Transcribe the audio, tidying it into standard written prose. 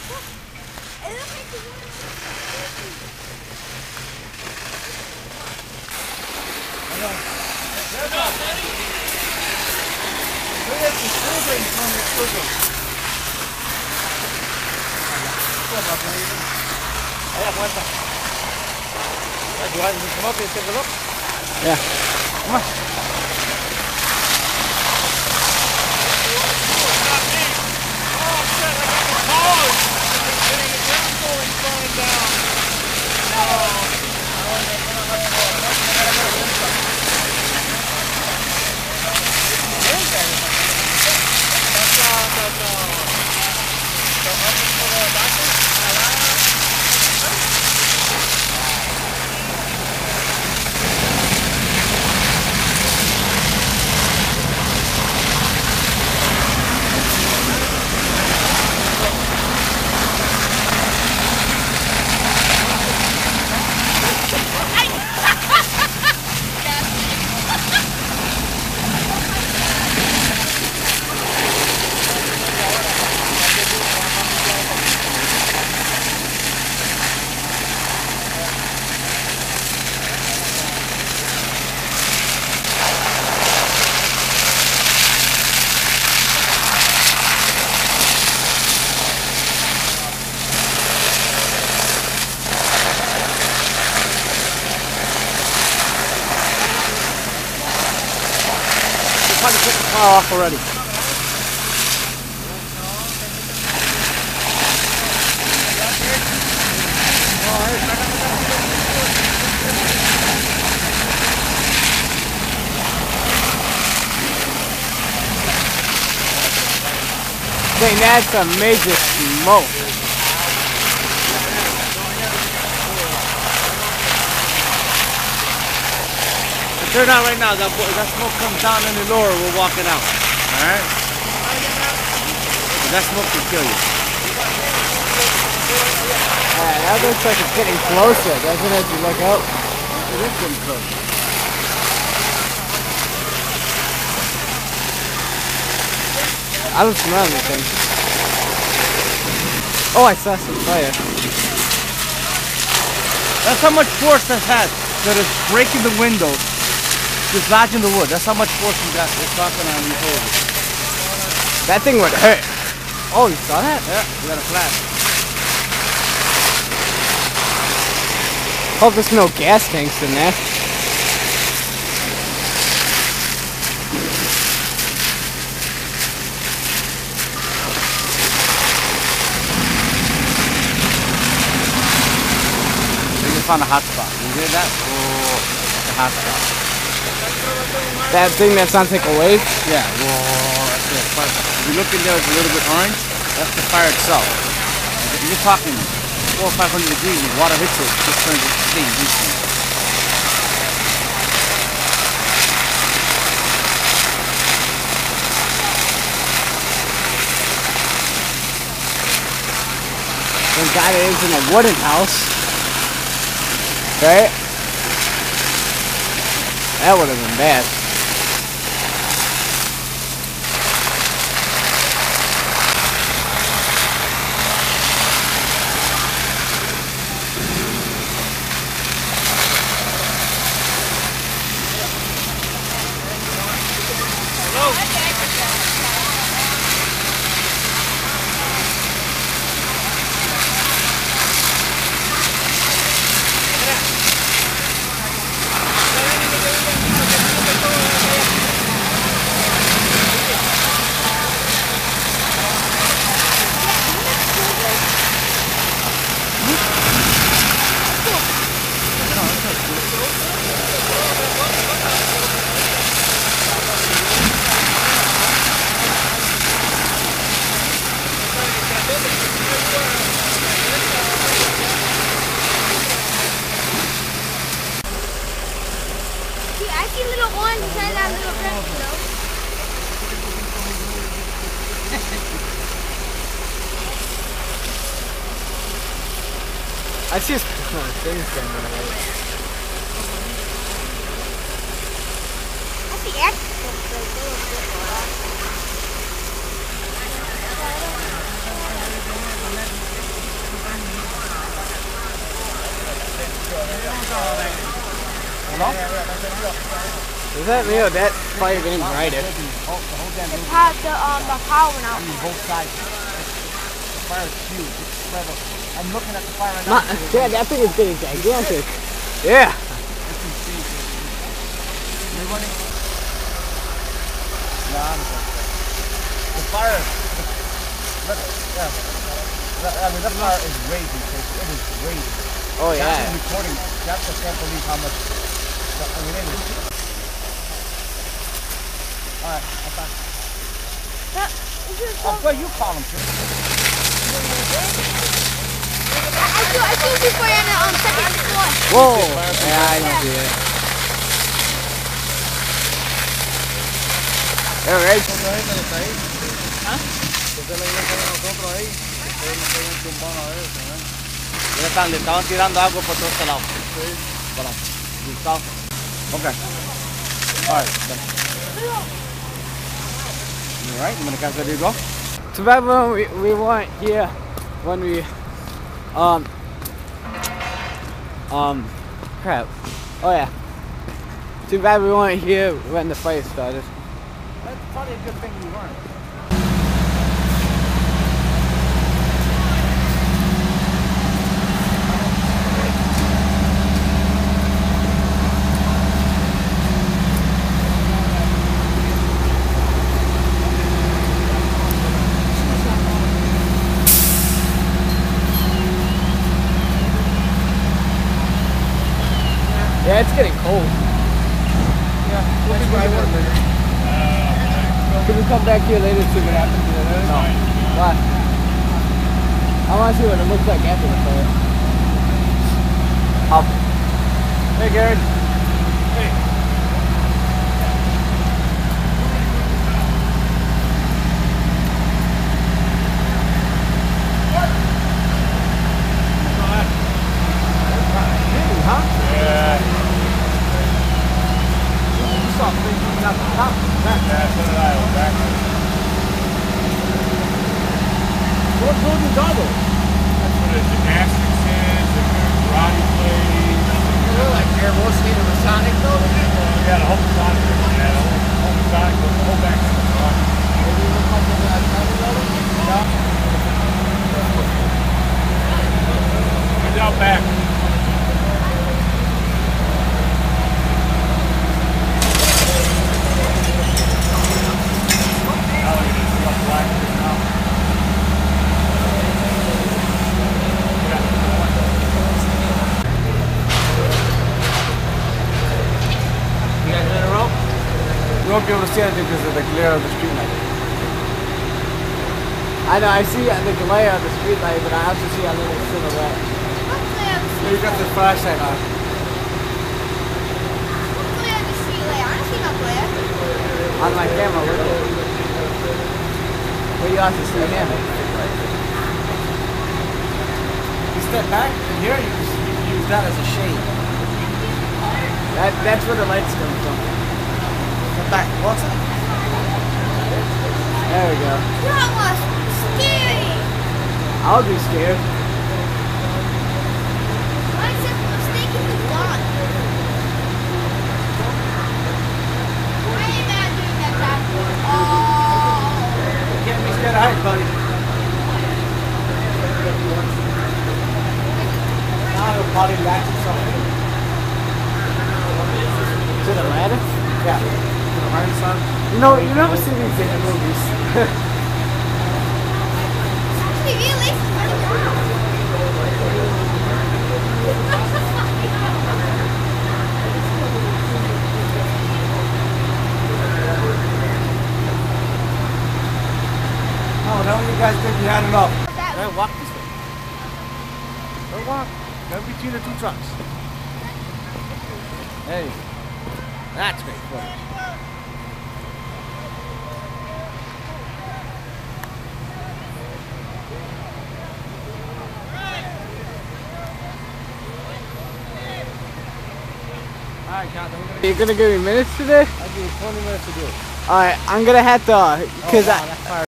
You want to come up and take a look? Yeah. Come on. Probably took the car off already. Dang, that's some major smoke. Turn out right now, that smoke comes down in the lower, we're walking out. Alright? That smoke can kill you. That looks like it's getting closer, doesn't it? You look up. It is getting close. I don't smell anything. Oh, I saw some fire. That's how much force that has. That is breaking the window. Dislodging the wood. That's how much force we got. We're talking on these holes. That thing would hurt. Oh, you saw that? Yeah, we got a flash. Hope there's no gas tanks in there. We just found a hot spot. You hear that? Oh, that's a hot spot. That thing that sounds like a wave? Yeah, whoa, that's it. If you look in there, it's a little bit orange. That's the fire itself. If you're talking 400 or 500 degrees, and water hits it, it just turns into steam instantly. Thank God it isn't a wooden house. Right? That would have been bad. I see his things going on. I see X. Is that me or that fire getting brighter? The power went out. Both sides. The fire is huge. It's spread out. I'm looking at the fire right now. Yeah, that thing is getting gigantic. Yeah. The fire. I mean, that fire is raging. It is raging. Oh yeah. That's recording. That's I can't believe how much. I mean, it is. All right, I'm back. Well, you call him, sir. I see before you're on the second floor. Whoa. Yeah, I can see it. All right. Le estaban tirando agua por todos lados. Okay. All right. All right. I'm gonna catch that. You go. Too bad when we weren't here when we crap. Oh yeah. Too bad we weren't here when the fire started. That's probably a good thing we weren't. Yeah, it's getting cold. Yeah, that's why I work. Can we come back here later to see what happens to the others? No. Why? I want to see what it looks like after the fire. Up. Hey, Gary. Hey. Huh? Yeah. You saw things coming out the top. Yeah, so did I. Back. What buildings are those? That's where the gymnastics is, the karate place. They're like Airborne State of Masonic building? Yeah, the whole Masonic. Yeah, the whole Masonic, the whole back. Maybe it looks like the Masonic building? Yeah. It's out back. You won't be able to see anything because of the glare of the street light. I know, I see the glare of the street light, but I also see a little silhouette. So you got the flashlight on. On my camera, look at it. But you also see him. You step back, and here you use that as a shade. That's where the light's coming from. Step back, what's it? There we go. You're almost scary. I'll be scared. Why is it mistakenly gone? Why are you not doing that, Dad? Oh. You can't be scared of heights, buddy. Now he'll probably latch something. To the ladder? Yeah. To the right side. You never see these in the movies. Actually, really? Oh, now you guys think you had enough. Hey, walk this way. Don't walk. Go between the two trucks. Hey, that's great footage. Alright, Captain. You're gonna give me minutes today? I'll give you 20 minutes to do it. Alright, I'm gonna have to, cause that fire